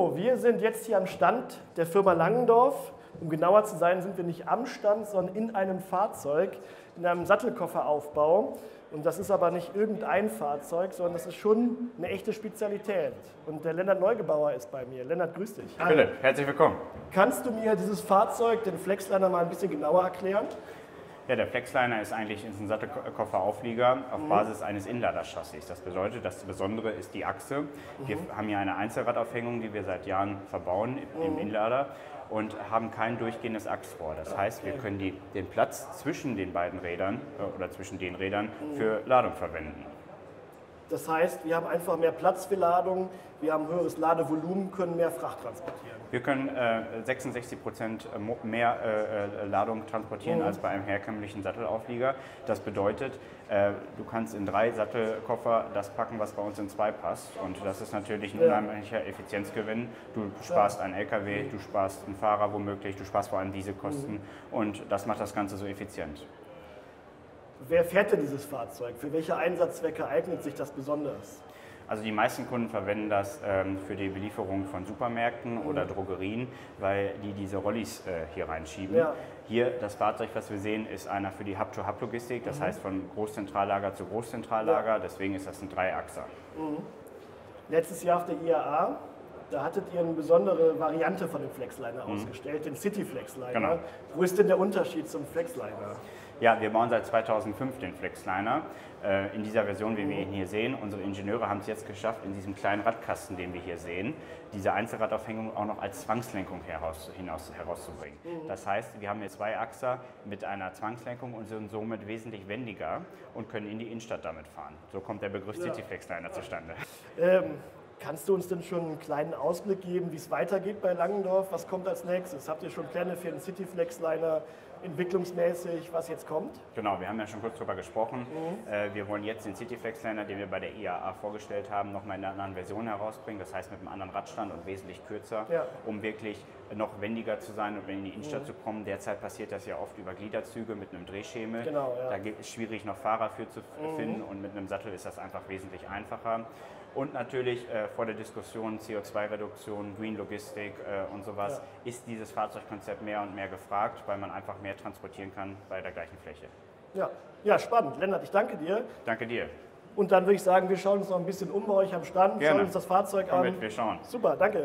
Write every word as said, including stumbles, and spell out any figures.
So, wir sind jetzt hier am Stand der Firma Langendorf. Um genauer zu sein, sind wir nicht am Stand, sondern in einem Fahrzeug, in einem Sattelkofferaufbau. Und das ist aber nicht irgendein Fahrzeug, sondern das ist schon eine echte Spezialität. Und der Lennart Neugebauer ist bei mir. Lennart, grüß dich. Philipp, herzlich willkommen. Kannst du mir dieses Fahrzeug, den Flexliner, mal ein bisschen genauer erklären? Ja, der Flexliner ist eigentlich ein Sattelkofferauflieger auf Mhm. Basis eines Inladerchassis. Das bedeutet, das Besondere ist die Achse. Wir Mhm. haben hier eine Einzelradaufhängung, die wir seit Jahren verbauen im Mhm. Inlader und haben kein durchgehendes Achsrohr. Das heißt, wir können die, den Platz zwischen den beiden Rädern äh, oder zwischen den Rädern Mhm. für Ladung verwenden. Das heißt, wir haben einfach mehr Platz für Ladung, wir haben höheres Ladevolumen, können mehr Fracht transportieren. Wir können äh, sechsundsechzig Prozent mehr äh, Ladung transportieren Mhm. als bei einem herkömmlichen Sattelauflieger. Das bedeutet, äh, du kannst in drei Sattelkoffer das packen, was bei uns in zwei passt. Und das ist natürlich ein Ja. unheimlicher Effizienzgewinn. Du sparst einen L K W, du sparst einen Fahrer womöglich, du sparst vor allem Dieselkosten. Mhm. Und das macht das Ganze so effizient. Wer fährt denn dieses Fahrzeug? Für welche Einsatzzwecke eignet sich das besonders? Also die meisten Kunden verwenden das ähm, für die Belieferung von Supermärkten Mhm. oder Drogerien, weil die diese Rollis äh, hier reinschieben. Ja. Hier das Fahrzeug, was wir sehen, ist einer für die Hub-to-Hub-Logistik, das Mhm. heißt von Großzentrallager zu Großzentrallager, Ja. deswegen ist das ein Dreiachser. Mhm. Letztes Jahr auf der I A A, da hattet ihr eine besondere Variante von dem Flexliner Mhm. ausgestellt, den City Flexliner. Genau. Wo ist denn der Unterschied zum Flexliner? Ja, wir bauen seit zweitausendfünf den Flexliner äh, in dieser Version, wie wir Mhm. ihn hier sehen. Unsere Ingenieure haben es jetzt geschafft, in diesem kleinen Radkasten, den wir hier sehen, diese Einzelradaufhängung auch noch als Zwangslenkung heraus, hinaus, herauszubringen. Mhm. Das heißt, wir haben hier zwei Achser mit einer Zwangslenkung und sind somit wesentlich wendiger und können in die Innenstadt damit fahren. So kommt der Begriff Ja. City Flexliner zustande. Ähm, kannst du uns denn schon einen kleinen Ausblick geben, wie es weitergeht bei Langendorf? Was kommt als nächstes? Habt ihr schon Pläne für den City Flexliner, entwicklungsmäßig, was jetzt kommt? Genau, wir haben ja schon kurz darüber gesprochen. Mhm. Äh, wir wollen jetzt den City Flexliner, den wir bei der I A A vorgestellt haben, nochmal in einer anderen Version herausbringen. Das heißt mit einem anderen Radstand und wesentlich kürzer, Ja. um wirklich noch wendiger zu sein und in die Innenstadt Mhm. zu kommen. Derzeit passiert das ja oft über Gliederzüge mit einem Drehschemel. Genau, ja. Da ist es schwierig, noch Fahrer für zu Mhm. finden und mit einem Sattel ist das einfach wesentlich einfacher. Und natürlich äh, vor der Diskussion C O zwei Reduktion, Green Logistik äh, und sowas Ja. ist dieses Fahrzeugkonzept mehr und mehr gefragt, weil man einfach mehr transportieren kann bei der gleichen Fläche. Ja, ja, spannend. Lennart, ich danke dir. Danke dir. Und dann würde ich sagen, wir schauen uns noch ein bisschen um bei euch am Stand, Gerne. schauen uns das Fahrzeug Komm an. mit, wir schauen. Super, danke.